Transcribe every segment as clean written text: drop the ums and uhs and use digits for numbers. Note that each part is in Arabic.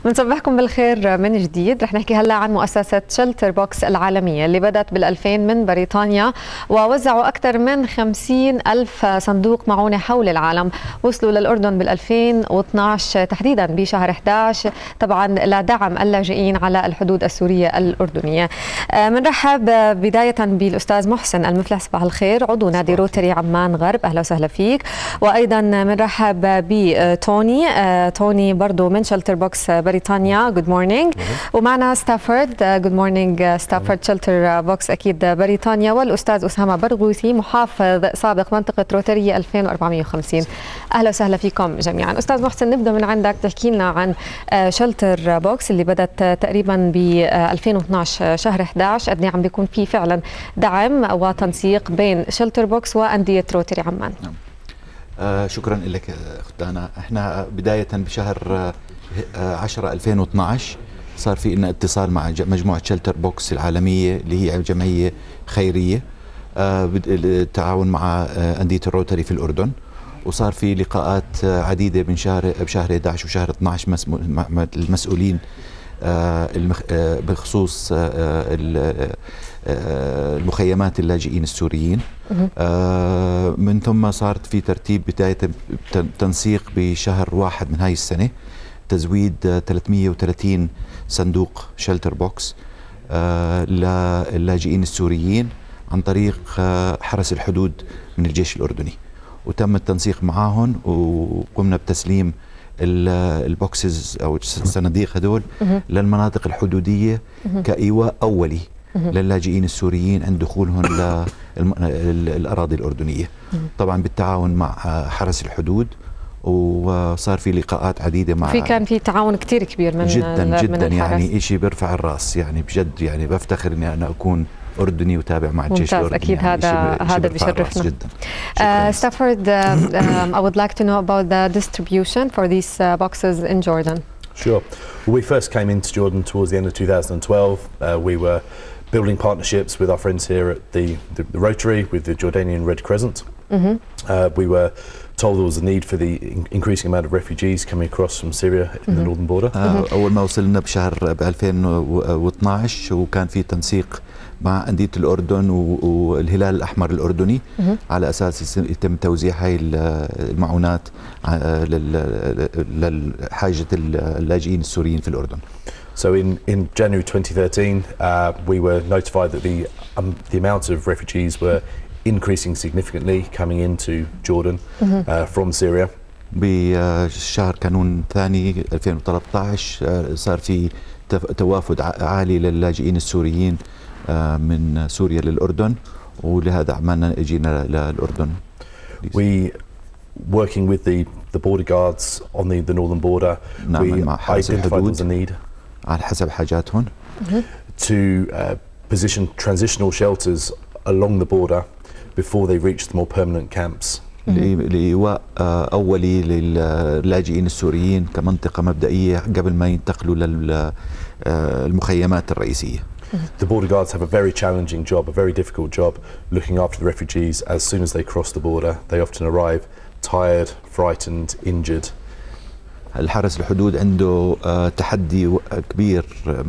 بنصبحكم بالخير من جديد. رح نحكي هلا عن مؤسسة شلتر بوكس العالمية اللي بدأت بال2000 من بريطانيا، ووزعوا أكثر من 50,000 صندوق معونة حول العالم. وصلوا للأردن بال2012 تحديدا بشهر 11 طبعا لدعم اللاجئين على الحدود السورية الأردنية. بنرحب بداية بالأستاذ محسن المفلح، صباح الخير، عضو نادي روتري عمان غرب، أهلا وسهلا فيك. وأيضا بنرحب توني برضو من شلتر بوكس بريطانيا، جود مورنينج. ومعنا ستافورد، جود مورنينج ستافورد شلتر بوكس أكيد بريطانيا، والأستاذ أسامة برغوثي محافظ سابق منطقة روترية 2450. أهلا وسهلا فيكم جميعا. أستاذ محسن، نبدأ من عندك، تحكي لنا عن شلتر بوكس اللي بدأت تقريبا ب 2012 شهر 11، قد ايه عم بيكون في فعلا دعم وتنسيق بين شلتر بوكس وأندية روتري عمان؟ شكرا لك أختنا. احنا بداية بشهر 10 2012 صار في لنا اتصال مع مجموعة شلتر بوكس العالمية اللي هي جمعية خيرية بالتعاون مع أندية الروتري في الأردن، وصار في لقاءات عديدة من بشهر 11 وشهر 12 مع المسؤولين بخصوص المخيمات اللاجئين السوريين. من ثم صارت في ترتيب بداية تنسيق بشهر 1 من هاي السنة، تزويد 330 صندوق شلتر بوكس للاجئين السوريين عن طريق حرس الحدود من الجيش الأردني، وتم التنسيق معهم وقمنا بتسليم البوكسز أو الصناديق هدول للمناطق الحدودية كإيواء أولي للاجئين السوريين عند دخولهم للأراضي الأردنية، طبعا بالتعاون مع حرس الحدود. وصار في لقاءات عديدة مع كان في تعاون كتير كبير من جدا من يعني إشي بيرفع الراس، يعني بجد يعني بفتخر إني أنا أكون أردني وتابع مع الجيش الأردني. أكيد يعني هذا بيشرفنا جدا. Stafford, I would like to know about the distribution for these boxes in Jordan. Sure. Well, we first came into Jordan towards the end of 2012. We were building partnerships with our friends here at the Rotary, with the Jordanian Red Crescent. We were told there was a need for the increasing amount of refugees coming across from Syria in the northern border. أول ما وصلنا بشهر 2012 وكان في تنسيق مع أندية الأردن والهلال الأحمر الأردني على أساس يتم توزيع هاي المعونات لحاجة اللاجئين السوريين في الأردن. So in January 2013, we were notified that the amount of refugees were increasing significantly coming into Jordan from Syria. بشهر كانون ثاني 2013 صار في توافد عالي للاجئين السوريين من سوريا للأردن، ولهذا عملنا اجينا للأردن. We working with the border guards on the northern border. We identified there was a need على حسب حاجاتهم to position transitional shelters along the border before they reached the more permanent camps. لإيواء أولي للاجئين السوريين كمنطقة مبدئية قبل ما ينتقلوا للمخيمات الرئيسية. The border guards have a very challenging job, a very difficult job, looking after the refugees as soon as they cross the border. They often arrive tired, frightened, injured. الحرس الحدود عنده تحدي كبير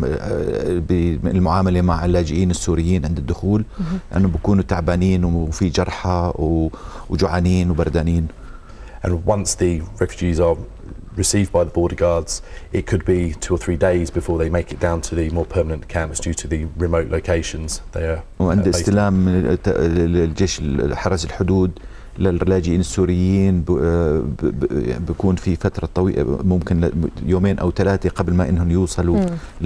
بالمعاملة مع اللاجئين السوريين عند الدخول، لأنه بيكونوا تعبانين وفي جرحى وجوعانين وبردانين. And once the refugees are received by the border guards, it could be 2 or 3 days before they make it down to the more permanent camps due to the remote locations they are. وعند استلام الجيش حرس الحدود للاجئين السوريين بيكون في فترة طويلة، ممكن يومين أو 3 قبل ما إنهم يوصلوا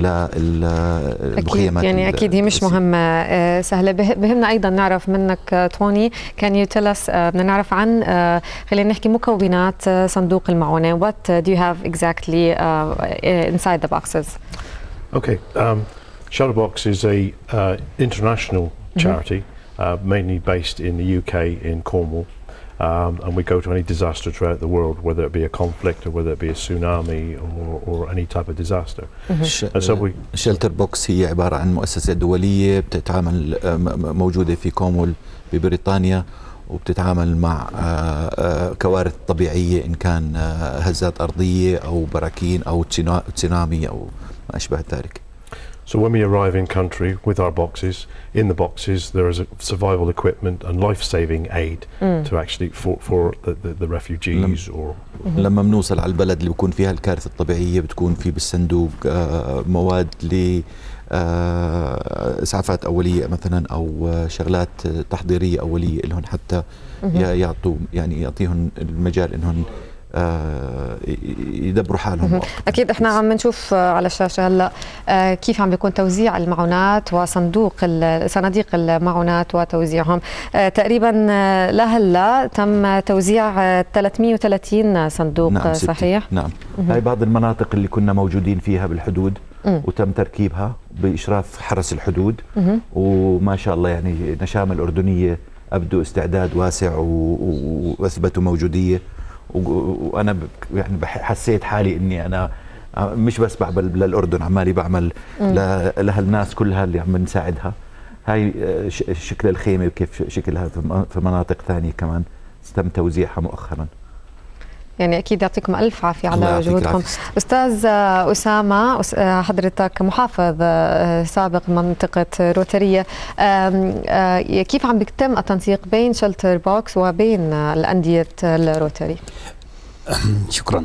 للمخيمات. يعني أكيد هي مش مهمة سهلة. بهمنا أيضا نعرف منك توني، can you tell us بدنا نعرف عن خلينا نحكي مكونات صندوق المعونة. What do you have exactly inside the boxes? Okay, Shelter Box is a international charity, mainly based in the UK in Cornwall. And we go to any disaster throughout the world, whether it be a conflict or whether it be a tsunami or any type of disaster. And so شلتر بوكس هي عبارة عن مؤسسة دولية بتتعامل موجودة في كورنوول ببريطانيا، وبتتعامل مع كوارث طبيعية إن كان هزات أرضية أو براكين أو تسونامي أو ما أشبه ذلك. So when we arrive in country with our boxes, in the boxes there is a survival equipment and life-saving aid to actually for the refugees or. لما بنوصل على البلد اللي بيكون فيها الكارثة الطبيعية بتكون في بالصندوق مواد إسعافات أولية مثلا أو شغلات تحضيرية أولية لهم حتى يعطيهم المجال إنهم يدبروا حالهم. أكيد إحنا عم نشوف على الشاشة هلا كيف عم بيكون توزيع المعونات صناديق المعونات وتوزيعهم. تقريبا لهلا تم توزيع 330 صندوق. نعم صحيح؟ نعم. هاي بعض المناطق اللي كنا موجودين فيها بالحدود وتم تركيبها بإشراف حرس الحدود وما شاء الله يعني نشامة الأردنية أبدوا استعداد واسع وأثبتوا موجودية. وانا يعني حسيت حالي اني انا مش بس بعمل للاردن، عمالي بعمل لهالناس كلها اللي عم نساعدها. هاي شكل الخيمه وكيف شكلها في مناطق ثانيه كمان تم توزيعها مؤخرا. يعني أكيد يعطيكم ألف عافية على جهودكم. أستاذ أسامة، حضرتك محافظ سابق منطقة روترية، كيف عم بيتم التنسيق بين شلتر بوكس وبين الأندية الروتري؟ شكرا.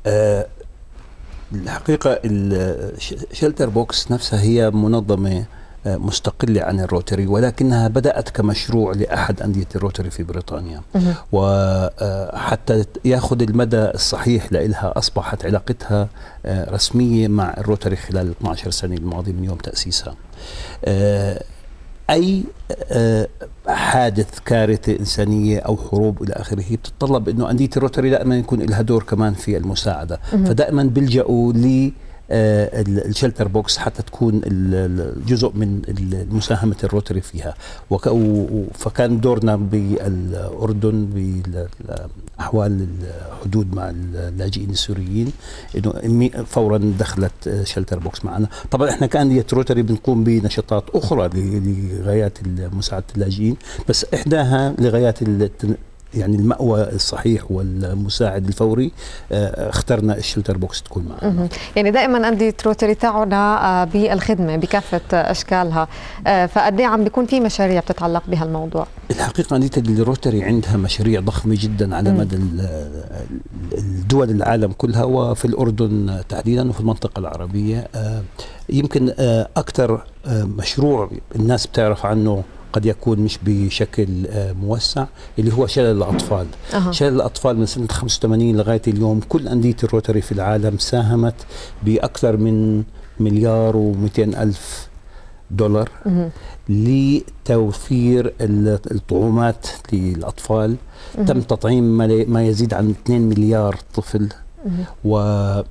الحقيقة الشلتر بوكس نفسها هي منظمة مستقلة عن الروتري، ولكنها بدأت كمشروع لأحد أندية الروتري في بريطانيا، وحتى يأخذ المدى الصحيح لإلها أصبحت علاقتها رسمية مع الروتري خلال 12 سنة الماضية من يوم تأسيسها. أي حادث كارثة إنسانية أو حروب إلى آخره بتتطلب أنه أندية الروتري دائما يكون لها دور كمان في المساعدة، فدائما بيلجأوا الشلتر بوكس حتى تكون جزء من مساهمة الروتري فيها. فكان دورنا بالأردن بأحوال الحدود مع اللاجئين السوريين إنه فورا دخلت شلتر بوكس معنا. طبعا احنا كأندية روتري بنقوم بنشاطات أخرى لغايات مساعدة اللاجئين، بس إحداها لغايات يعني المأوى الصحيح والمساعد الفوري اخترنا الشلتر بوكس تكون معنا. يعني دائما أندية روتري تعنى بالخدمة بكافة أشكالها، فقد ايه عم بيكون في مشاريع بتتعلق بهالموضوع؟ الحقيقة أندية الروتري عندها مشاريع ضخمة جدا على مدى الدول العالم كلها، وفي الأردن تحديدا وفي المنطقة العربية. يمكن أكثر مشروع الناس بتعرف عنه قد يكون مش بشكل موسع اللي هو شلل الأطفال. شلل الأطفال من سنة 85 لغاية اليوم كل أندية الروتري في العالم ساهمت بأكثر من $1,200,000 لتوفير الطعومات للأطفال. تم تطعيم ما يزيد عن 2 مليار طفل، و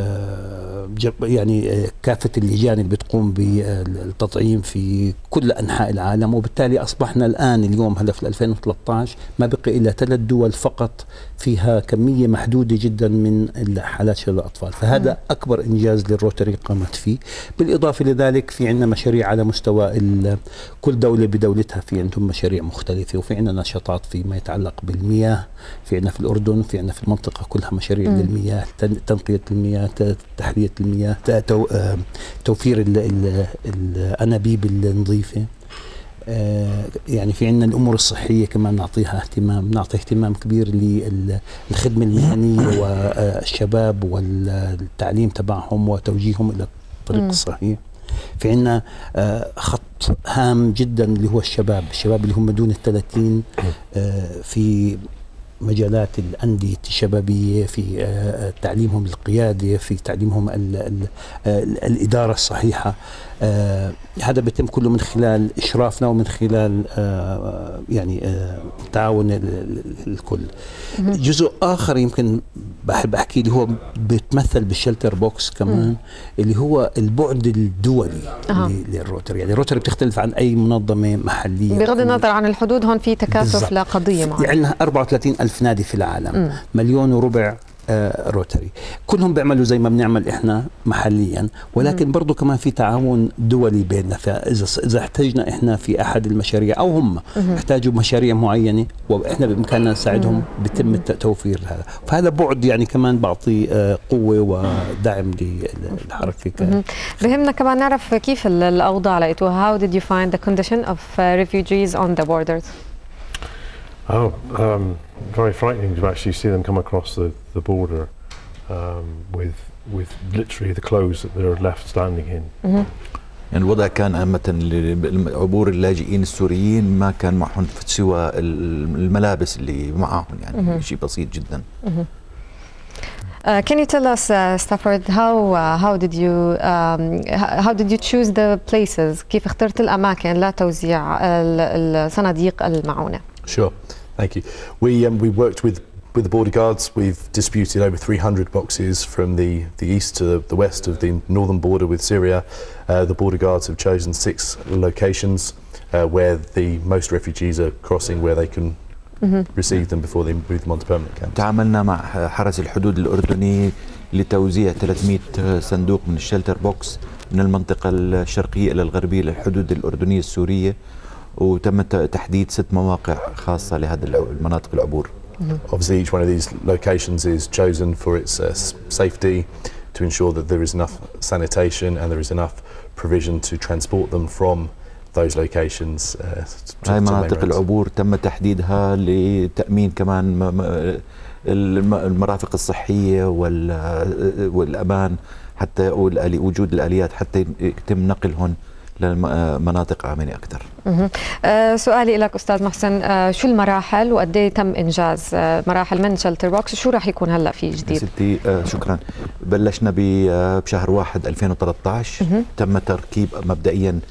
يعني كافة اللجان اللي بتقوم بالتطعيم في كل أنحاء العالم، وبالتالي أصبحنا الآن اليوم هلا في 2013 ما بقي إلا 3 دول فقط فيها كمية محدودة جدا من حالات شلل الأطفال، فهذا أكبر إنجاز للروتري قامت فيه. بالإضافة لذلك في عندنا مشاريع على مستوى كل دولة بدولتها، في عندهم مشاريع مختلفة، وفي عندنا نشاطات فيما يتعلق بالمياه، في عندنا في الأردن، في عندنا في المنطقة كلها مشاريع للمياه، تنقية المياه، تحلية المياه، توفير الأنابيب النظيفة. يعني في عندنا الأمور الصحية كمان نعطي اهتمام كبير للخدمة المهنية والشباب والتعليم تبعهم وتوجيههم إلى الطريق الصحيح. في عندنا خط هام جدا اللي هو الشباب اللي هم دون 30 في مجالات الأندية الشبابية، في تعليمهم القيادة، في تعليمهم الإدارة الصحيحة. هذا بيتم كله من خلال إشرافنا ومن خلال يعني تعاون الكل. جزء آخر يمكن بحب أحكي اللي هو بيتمثل بالشلتر بوكس كمان، اللي هو البعد الدولي للروتري. يعني الروتري بتختلف عن أي منظمة محلية بغض النظر عن الحدود. هون في تكاتف لقضية معينة. يعني عندنا 34,000 نادي في العالم، 1.25 مليون روتري. كلهم بيعملوا زي ما بنعمل إحنا محليا، ولكن برضو كمان في تعاون دولي بيننا. فإذا احتاجنا إحنا في أحد المشاريع أو هم احتاجوا مشاريع معينة وإحنا بإمكاننا نساعدهم، بيتم توفير هذا. فهذا بعد يعني كمان بعطي قوة ودعم للحركة. بهمنا كمان نعرف كيف الأوضاع لقيتوها. How did you find the condition of refugees on the borders? Very frightening to actually see them come across the border with literally the clothes that they're left standing in. يعني الوضع كان عامة عبور اللاجئين السوريين ما كان معهم سوى الملابس اللي معهم، يعني شيء بسيط جدا. Can you tell us, Stafford, how did you choose the places? كيف اخترت الأماكن لتوزيع الصناديق المعونة؟ Sure, thank you. We worked with the border guards. We've disputed over 300 boxes from the east to the west of the northern border with Syria. The border guards have chosen 6 locations where the most refugees are crossing, where they can receive them before they move them onto permanent camps. تعاملنا مع حرس الحدود الأردني لتوزيع 300 صندوق من الشلتر بوكس من المنطقة الشرقية إلى الغربية للحدود الأردنية السورية، وتم تحديد 6 مواقع خاصة لهذه المناطق العبور. Obviously, each one of these locations is chosen for its safety, to ensure that there is enough sanitation and there is enough provision to transport them from those locations. هاي مناطق العبور تم تحديدها لتأمين كمان المرافق الصحية والأمان، حتى وجود الآليات حتى يتم نقلهم لمناطق آمنة أكثر. سؤالي لك أستاذ محسن، شو المراحل وقد ايه تم إنجاز مراحل من شلتر بوكس؟ شو راح يكون هلا في جديد؟ ستي شكرا. بلشنا بشهر 1 2013. تم تركيب مبدئيا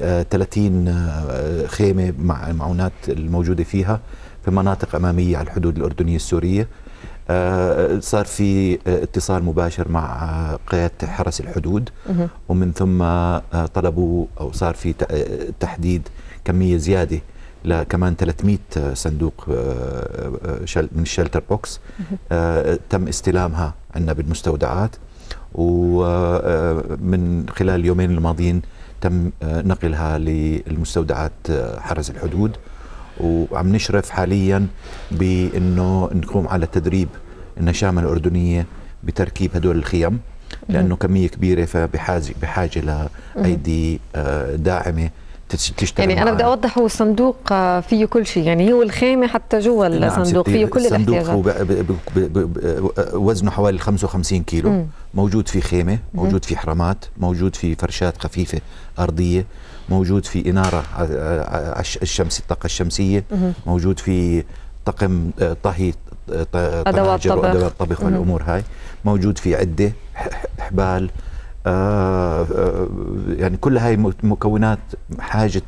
30 خيمة مع المعونات الموجودة فيها في مناطق أمامية على الحدود الأردنية السورية. صار في اتصال مباشر مع قيادة حرس الحدود، ومن ثم طلبوا أو صار في تحديد كمية زيادة لكمان 300 صندوق من الشلتر بوكس. تم استلامها عندنا بالمستودعات، ومن خلال اليومين الماضيين تم نقلها للمستودعات حرس الحدود، وعم نشرف حاليا بأنه نقوم على تدريب النشامة الأردنية بتركيب هدول الخيم، لأنه كمية كبيرة فبحاجة لأيدي داعمة تشتغل. يعني أنا بدي أوضح، هو الصندوق فيه كل شيء، يعني هو الخيمة حتى جوا الصندوق فيه كل الاحتياجات. وزنه حوالي 55 كيلو. موجود في خيمة، موجود في حرامات، موجود في فرشات خفيفة أرضية، موجود في إنارة الشمس، الطاقة الشمسية، موجود في طقم طهي، أدوات طبخ والأمور هاي، موجود في عدة، حبال، يعني كل هاي مكونات حاجة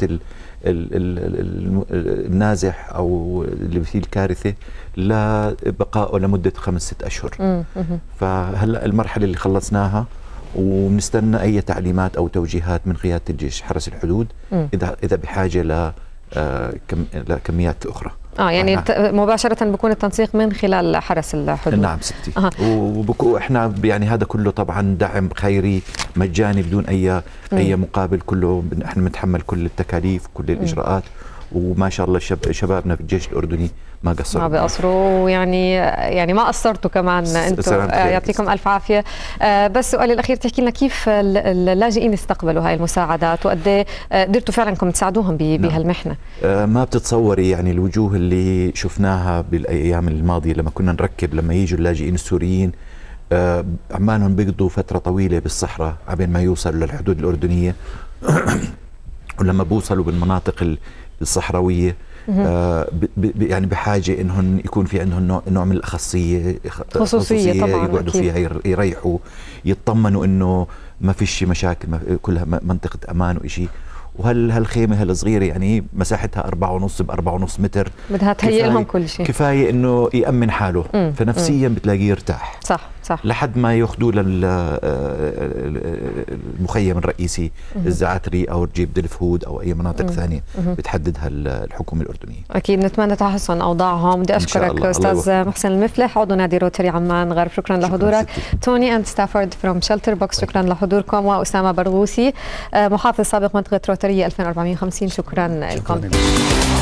النازح أو اللي فيه الكارثة لبقائه لمدة 5-6 أشهر. فهلأ المرحلة اللي خلصناها، ونستنى أي تعليمات أو توجيهات من قيادة الجيش حرس الحدود إذا بحاجة لكميات أخرى. يعني مباشرة بيكون التنسيق من خلال حرس الحدود. نعم ستي. وإحنا يعني هذا كله طبعا دعم خيري مجاني بدون أي مقابل، كله إحنا بنتحمل كل التكاليف كل الإجراءات، وما شاء الله شبابنا في الجيش الأردني ما قصروا، ما بيقصروا، يعني ما قصرتوا كمان انتم، يعطيكم الف عافيه. بس سؤالي الاخير، تحكي لنا كيف اللاجئين استقبلوا هاي المساعدات، وقد قدرتوا فعلا انكم تساعدوهم بهالمحنه؟ ما بتتصوري يعني الوجوه اللي شفناها بالايام الماضيه لما يجوا اللاجئين السوريين، عمالهم بيقضوا فتره طويله بالصحراء عبين ما يوصلوا للحدود الاردنيه ولما بوصلوا بالمناطق الصحراويه يعني بحاجه انهم يكون في عندهم نوع من الاخصيه، خصوصيه طبعا، يقعدوا فيها يريحوا، يطمنوا انه ما فيش مشاكل، كلها منطقه امان وشيء. وهالخيمه هالصغيره يعني مساحتها 4.5 ب4.5 متر، بدها تهيئ لهم كل شيء، كفايه انه يامن حاله، فنفسيا بتلاقيه يرتاح. صح. صح. لحد ما ياخذوه للمخيم الرئيسي الزعتري او جيب دلفهود او اي مناطق ثانيه بتحددها الحكومه الاردنيه. اكيد نتمنى تحسن اوضاعهم. بدي اشكرك استاذ محسن المفلح عضو نادي روتري عمان غرب، شكرا لحضورك. توني اند ستافورد فروم شلتر بوكس، شكرا لحضوركم. واسامه برغوثي محافظ سابق منطقه روتريه 2450، شكرا لكم.